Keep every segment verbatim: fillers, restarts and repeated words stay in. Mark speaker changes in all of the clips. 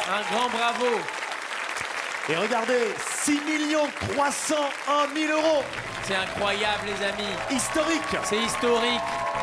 Speaker 1: Un grand bravo.
Speaker 2: Et regardez, six millions trois cent un mille euros.
Speaker 1: C'est incroyable, les amis.
Speaker 2: Historique.
Speaker 1: C'est historique.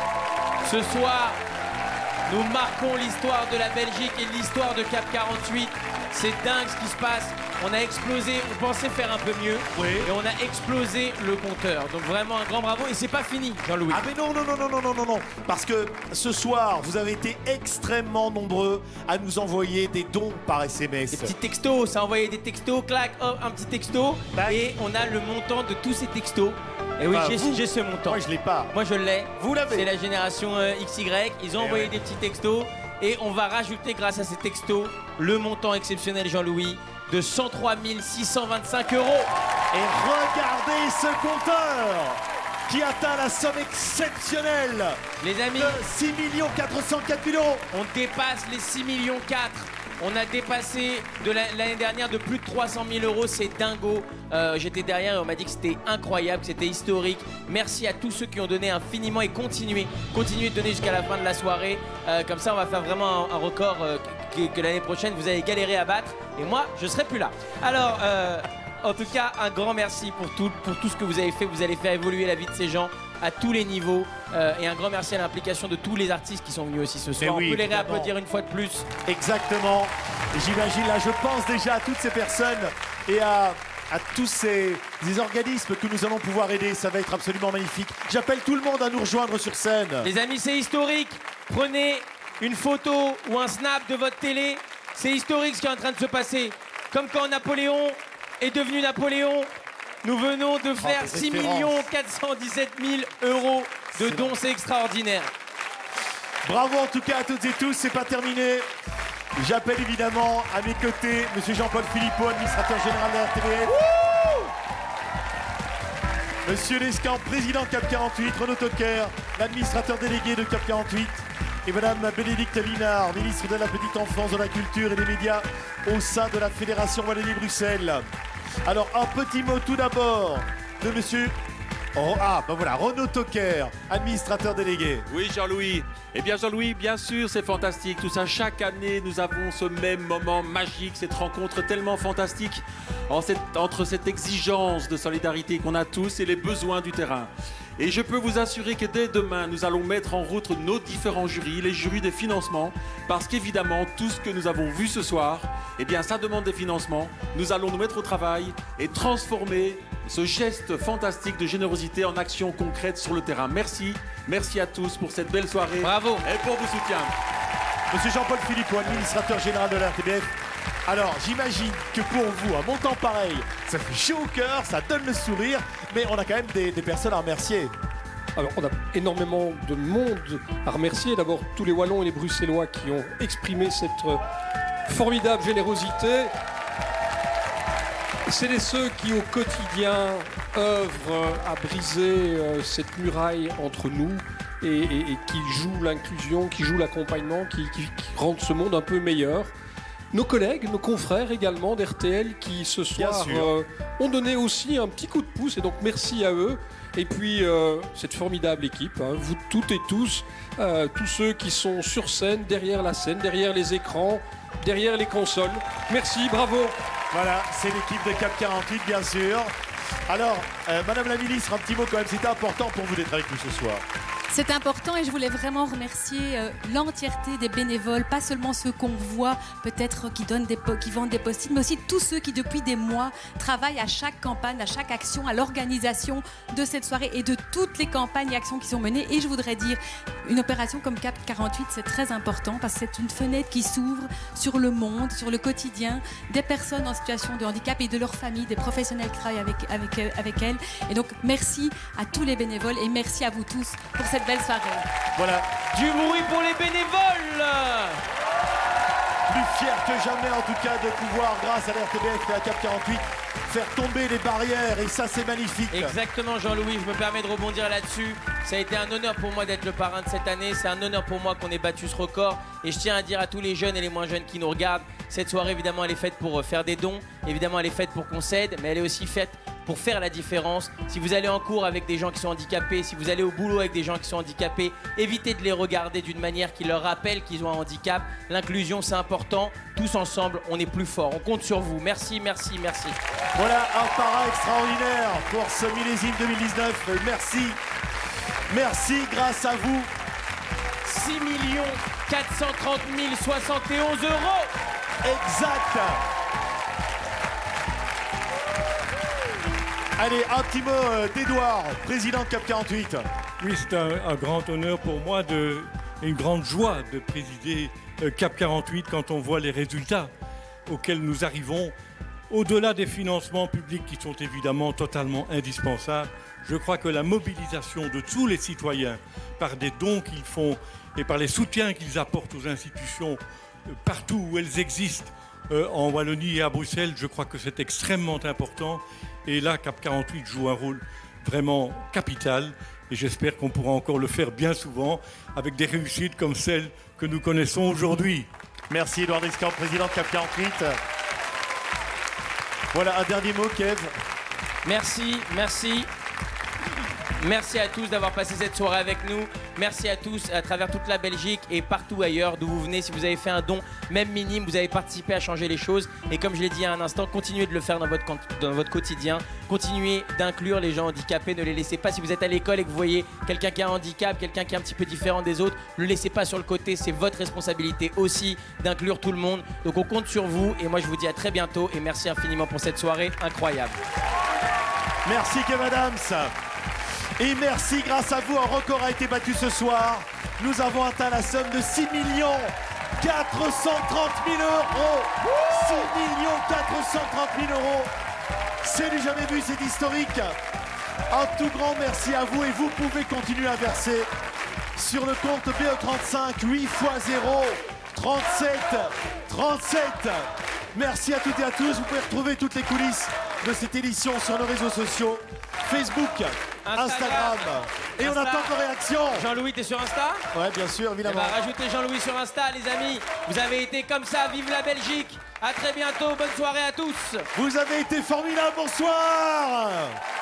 Speaker 1: Ce soir, nous marquons l'histoire de la Belgique et l'histoire de Cap quarante-huit. C'est dingue ce qui se passe. On a explosé, on pensait faire un peu mieux.
Speaker 2: Oui.
Speaker 1: Et on a explosé le compteur. Donc vraiment un grand bravo. Et c'est pas fini, Jean-Louis.
Speaker 2: Ah mais non, non, non, non, non, non, non, non. Parce que ce soir, vous avez été extrêmement nombreux à nous envoyer des dons par S M S.
Speaker 1: Des petits textos, ça a envoyé des textos, clac, hop, un petit texto.
Speaker 2: Tac.
Speaker 1: Et on a le montant de tous ces textos. Et oui,
Speaker 2: Bah,
Speaker 1: j'ai
Speaker 2: vous.
Speaker 1: j'ai ce montant.
Speaker 2: Moi, je l'ai pas.
Speaker 1: Moi, je l'ai.
Speaker 2: Vous l'avez.
Speaker 1: C'est la génération euh, X Y. Ils ont
Speaker 2: Eh
Speaker 1: envoyé
Speaker 2: ouais.
Speaker 1: des petits textos. Et on va rajouter, grâce à ces textos, le montant exceptionnel, Jean-Louis, de cent trois mille six cent vingt-cinq euros.
Speaker 2: Et regardez ce compteur qui atteint la somme exceptionnelle
Speaker 1: Les amis,
Speaker 2: de six millions quatre cent quatre mille euros.
Speaker 1: on dépasse les six millions quatre. On a dépassé de la- l'année dernière de plus de trois cent mille euros, c'est dingo. Euh, J'étais derrière et on m'a dit que c'était incroyable, que c'était historique. Merci à tous ceux qui ont donné infiniment et continuez, continuez de donner jusqu'à la fin de la soirée. Euh, comme ça, on va faire vraiment un, un record euh, que, que l'année prochaine, vous allez galérer à battre. Et moi, je serai plus là. Alors, euh, en tout cas, un grand merci pour tout, pour tout ce que vous avez fait. Vous allez faire évoluer la vie de ces gens à tous les niveaux. Euh, et un grand merci à l'implication de tous les artistes qui sont venus aussi ce soir.
Speaker 2: oui,
Speaker 1: on peut les
Speaker 2: évidemment.
Speaker 1: réapplaudir une fois de plus.
Speaker 2: Exactement. Et j'imagine là, je pense déjà à toutes ces personnes et à, à tous ces, ces organismes que nous allons pouvoir aider. Ça va être absolument magnifique. J'appelle tout le monde à nous rejoindre sur scène.
Speaker 1: Les amis, c'est historique. Prenez une photo ou un snap de votre télé. C'est historique ce qui est en train de se passer. Comme quand Napoléon est devenu Napoléon, nous venons de faire
Speaker 2: des
Speaker 1: six
Speaker 2: références.
Speaker 1: millions quatre cent dix-sept mille euros de dons. C'est extraordinaire.
Speaker 2: Bravo en tout cas à toutes et tous. C'est pas terminé. J'appelle évidemment à mes côtés Monsieur Jean-Paul Philippot, administrateur général de la R T B F. Monsieur Lescamp, président Cap quarante-huit, Renaud Toker, l'administrateur délégué de Cap quarante-huit, et Madame Bénédicte Linard, ministre de la Petite Enfance, de la Culture et des Médias au sein de la Fédération Wallonie-Bruxelles. Alors, un petit mot tout d'abord de Monsieur... Oh, ah, ben voilà, Renaud Toker, administrateur délégué.
Speaker 3: Oui, Jean-Louis. Eh bien, Jean-Louis, bien sûr, c'est fantastique. Tout ça, chaque année, nous avons ce même moment magique, cette rencontre tellement fantastique en cette- entre cette exigence de solidarité qu'on a tous et les besoins du terrain. Et je peux vous assurer que dès demain, nous allons mettre en route nos différents jurys, les jurys des financements, parce qu'évidemment, tout ce que nous avons vu ce soir, eh bien, ça demande des financements. Nous allons nous mettre au travail et transformer ce geste fantastique de générosité en action concrète sur le terrain. Merci, merci à tous pour cette belle soirée.
Speaker 1: Bravo.
Speaker 3: Et pour vos soutiens.
Speaker 2: Monsieur Jean-Paul Philippot, administrateur général de la R T B F. Alors, j'imagine que pour vous, un montant pareil, ça fait chaud au cœur, ça donne le sourire, mais on a quand même des, des personnes à remercier.
Speaker 4: Alors, on a énormément de monde à remercier. D'abord, tous les Wallons et les Bruxellois qui ont exprimé cette euh, formidable générosité. C'est les ceux qui, au quotidien, œuvrent à briser euh, cette muraille entre nous et, et- et qui jouent l'inclusion, qui jouent l'accompagnement, qui, qui- qui rendent ce monde un peu meilleur. Nos collègues, nos confrères également d'R T L qui ce
Speaker 2: Bien
Speaker 4: soir
Speaker 2: sûr.
Speaker 4: euh, ont donné aussi un petit coup de pouce et donc merci à eux. Et puis euh, cette formidable équipe, hein, vous toutes et tous, euh, tous ceux qui sont sur scène, derrière la scène, derrière les écrans, derrière les consoles. Merci, bravo.
Speaker 2: Voilà, c'est l'équipe de Cap quarante-huit, bien sûr. Alors, euh, Madame la Ministre, un petit mot quand même, c'était important pour vous d'être avec nous ce soir.
Speaker 5: C'est important et je voulais vraiment remercier euh, l'entièreté des bénévoles, pas seulement ceux qu'on voit peut-être qui, donnent des po- qui vendent des post-it, mais aussi tous ceux qui depuis des mois travaillent à chaque campagne, à chaque action, à l'organisation de cette soirée et de toutes les campagnes et actions qui sont menées. Et je voudrais dire, une opération comme Cap quarante-huit, c'est très important parce que c'est une fenêtre qui s'ouvre sur le monde, sur le quotidien des personnes en situation de handicap et de leurs familles, des professionnels qui travaillent avec, avec, euh, avec elles. Et donc, merci à tous les bénévoles et merci à vous tous pour cette belle soirée.
Speaker 2: Voilà,
Speaker 1: Du bruit pour les bénévoles.
Speaker 2: plus fier que jamais en tout cas de pouvoir, grâce à la R T B F et à Cap quarante-huit, faire tomber les barrières et ça c'est magnifique.
Speaker 1: Exactement, Jean-Louis, je me permets de rebondir là-dessus. Ça a été un honneur pour moi d'être le parrain de cette année. C'est un honneur pour moi qu'on ait battu ce record. Et je tiens à dire à tous les jeunes et les moins jeunes qui nous regardent, cette soirée, évidemment, elle est faite pour euh, faire des dons. Évidemment, elle est faite pour qu'on s'aide, mais elle est aussi faite pour faire la différence. Si vous allez en cours avec des gens qui sont handicapés, si vous allez au boulot avec des gens qui sont handicapés, évitez de les regarder d'une manière qui leur rappelle qu'ils ont un handicap. L'inclusion, c'est important. Tous ensemble, on est plus fort. On compte sur vous. Merci, merci, merci.
Speaker 2: Voilà un para extraordinaire pour ce millésime deux mille dix-neuf. Merci. Merci, grâce à vous.
Speaker 1: six millions quatre cent trente mille soixante et onze euros.
Speaker 2: Exact. Allez, un petit mot d'Edouard, président de CAP quarante-huit.
Speaker 6: Oui, c'est un, un grand honneur pour moi de, et une grande joie de présider CAP quarante-huit quand on voit les résultats auxquels nous arrivons. Au-delà des financements publics qui sont évidemment totalement indispensables, je crois que la mobilisation de tous les citoyens par des dons qu'ils font et par les soutiens qu'ils apportent aux institutions partout où elles existent, euh, en Wallonie et à Bruxelles, je crois que c'est extrêmement important. Et là, CAP quarante-huit joue un rôle vraiment capital. Et j'espère qu'on pourra encore le faire bien souvent avec des réussites comme celles que nous connaissons aujourd'hui.
Speaker 2: Merci Edouard Descamps, président de CAP quarante-huit. Voilà, un dernier mot, Kev.
Speaker 1: Merci, merci. Merci à tous d'avoir passé cette soirée avec nous. Merci à tous à travers toute la Belgique et partout ailleurs d'où vous venez. Si vous avez fait un don, même minime, vous avez participé à changer les choses. Et comme je l'ai dit il y a un instant, continuez de le faire dans votre, dans votre quotidien. Continuez d'inclure les gens handicapés. Ne les laissez pas. Si vous êtes à l'école et que vous voyez quelqu'un qui a un handicap, quelqu'un qui est un petit peu différent des autres, ne le laissez pas sur le côté. C'est votre responsabilité aussi d'inclure tout le monde. Donc on compte sur vous. Et moi, je vous dis à très bientôt. Et merci infiniment pour cette soirée incroyable.
Speaker 2: Merci Kev Adams. Et merci, grâce à vous, un record a été battu ce soir. Nous avons atteint la somme de six millions quatre cent trente mille euros. six millions quatre cent trente mille euros. C'est du jamais vu, c'est historique. Un tout grand merci à vous et vous pouvez continuer à verser sur le compte B E trente-cinq huit fois zéro trente-sept trente-sept. Merci à toutes et à tous. Vous pouvez retrouver toutes les coulisses de cette édition sur nos réseaux sociaux, Facebook, Instagram. Instagram. Et Insta. On attend vos réactions.
Speaker 1: Jean-Louis, t'es sur Insta?
Speaker 2: Ouais, bien sûr, évidemment.
Speaker 1: Eh ben, rajoutez Jean-Louis sur Insta, les amis. Vous avez été comme ça. Vive la Belgique. À très bientôt. Bonne soirée à tous.
Speaker 2: Vous avez été formidables. Bonsoir.